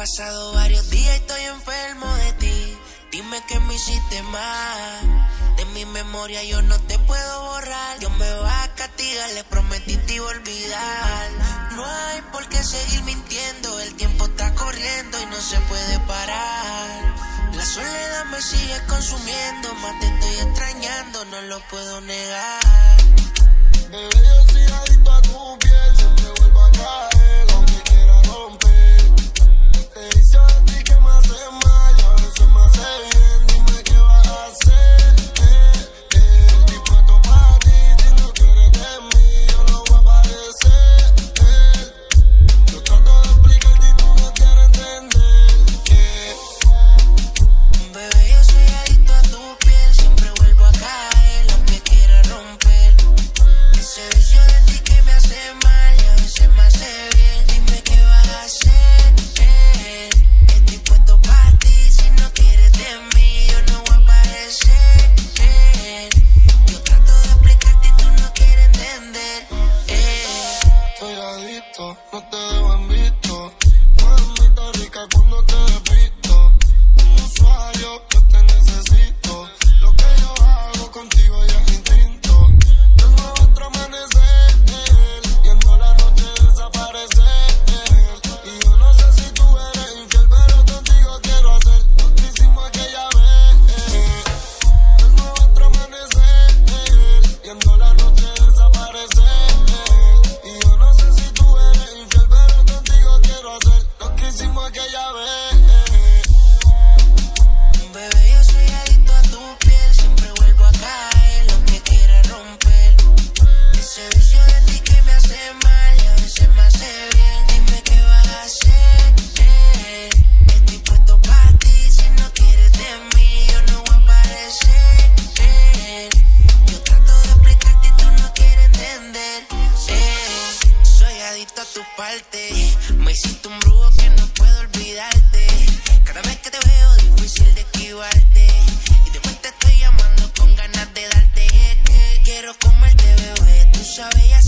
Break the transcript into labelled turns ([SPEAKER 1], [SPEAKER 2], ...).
[SPEAKER 1] pasado varios días y estoy enfermo de ti. Dime que me hiciste mal. De mi memoria yo no te puedo borrar. Dios me va a castigar, le prometí te iba a olvidar. No hay por qué seguir mintiendo. El tiempo está corriendo y no se puede parar. La soledad me sigue consumiendo. Más te estoy extrañando, no lo puedo negar.
[SPEAKER 2] Bebé, yo soy adicto a tu piel. Siempre vuelvo a caer, aunque quiera romper. Te hice a ti que me hace mal y a veces me hace bien. Dime qué vas a hacer. Estoy puesto para ti. Si no quieres de mí, yo no voy a aparecer. Yo trato de explicarte y tú no quieres entender.
[SPEAKER 1] Bebé, yo soy adicto a tu piel. Siempre vuelvo a caer, aunque quiera romper. Ese vicio de ti que me hace mal y a veces me hace bien. Dime qué vas a hacer. Estoy puesto para ti. Si no quieres de mí, yo no voy a aparecer. Yo trato de explicarte y tú no quieres entender.
[SPEAKER 2] Estoy adicto, no te dejo en visto. Mamita rica cuando te despisto. Un usuario, yo te necesito. Lo que yo hago contigo ya es instinto. Tengo otro amanecer, viendo la noche desaparecer. Y yo no sé si tú eres infiel, pero contigo quiero hacer lo que hicimos aquella vez. Tengo otro amanecer, viendo la noche desaparecer. Y yo no sé si tú eres infiel, pero contigo quiero hacer lo que hicimos aquella vez.
[SPEAKER 1] Bebé, yo soy adicto a tu piel. Siempre vuelvo a caer, aunque quiera romper. Ese vicio de ti que me hace mal y a veces me hace bien. Dime qué vas a hacer. Estoy puesto para ti. Si no quieres de mí, yo no voy a aparecer. Yo trato de explicarte y tú no quieres entender. Soy adicto a tu parte. Me hiciste un brujo que no puedo olvidarte. Cada vez que te veo difícil de esquivarte. Y después te estoy llamando con ganas de darte. Quiero comerte, bebé. Tú sabes, ya